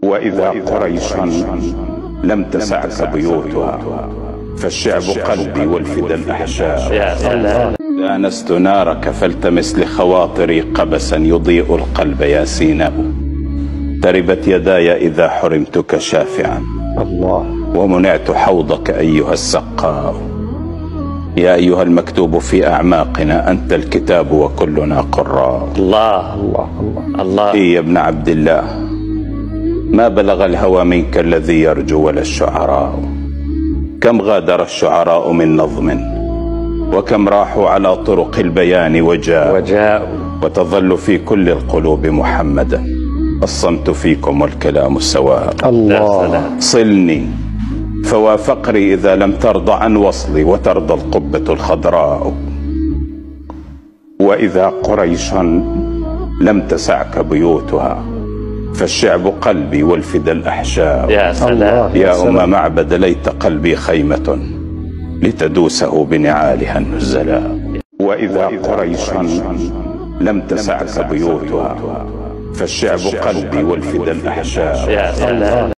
وإذا قريشا لم تسعك بيوتها، فالشعب قلبي والفدا الأحشاء. يا سلام. آنست نارك فالتمس لخواطري قبسا يضيء القلب يا سيناء. تربت يداي إذا حرمتك شافعا، ومنعت حوضك أيها السقاء. يا أيها المكتوب في أعماقنا، أنت الكتاب وكلنا قراء. الله الله الله الله. يا ابن عبد الله، ما بلغ الهوى منك الذي يرجو ولا الشعراء. كم غادر الشعراء من نظم، وكم راحوا على طرق البيان وجاءوا، وتظل في كل القلوب محمدا. الصمت فيكم والكلام سواء. الله. صلني فوا فقري إذا لم ترضى عن وصلي، وترضى القبة الخضراء. وإذا قريشا لم تسعك بيوتها، فالشعب قلبي والفدا الأحشاء. يا سلام. يا أم معبد، ليت قلبي خيمة لتدوسه بنعالها النزلاء. وإذا قريشا لم تسعك بيوتها، فالشعب قلبي والفدا الأحشاء. يا سلام.